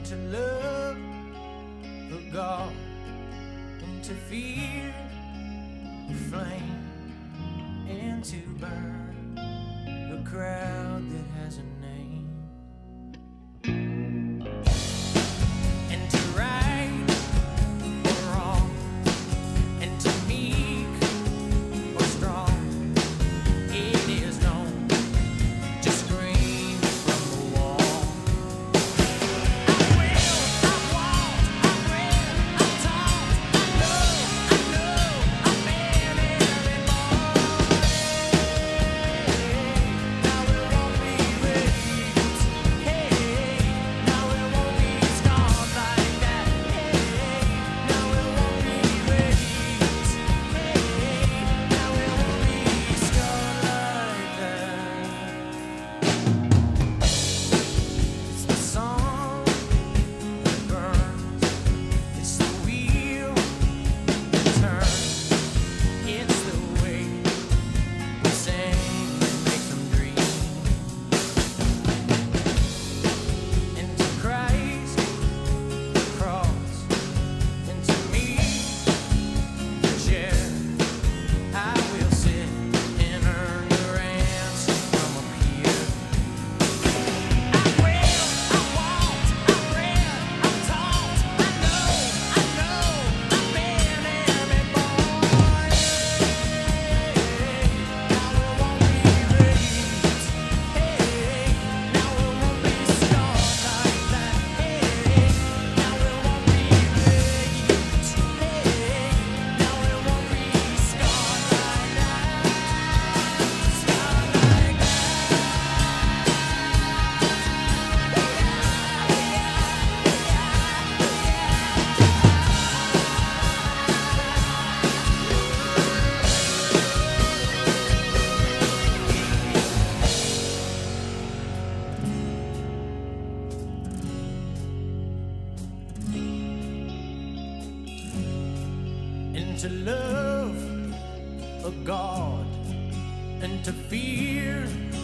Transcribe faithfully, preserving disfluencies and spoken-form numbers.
to love the God, and to fear the flame, and to burn the crowd that has a name, and to right or wrong, and to meek or strong. It is known to scream from the wall. I will, I won't, I'm real, I'm tall, I know, I know, I've been every morning. Now it won't be late. Hey, now it won't be scarred like that. Hey, now it won't be late. Hey, now it won't be scarred like that. It's the song that burns. It's the wheel that turns. It's the way we sing that makes them dream. And to Christ, the cross, and to me, the chair, I will sit and earn the ransom from up here. I will, I won't, I'm real, I'm tall, I know, I know, I've been every morning. Now it won't be late. Hey, now it won't be scarred like that. Hey, now it won't be late. Hey, now it won't be scarred like that. Scarred like that. And to love a God, and to fear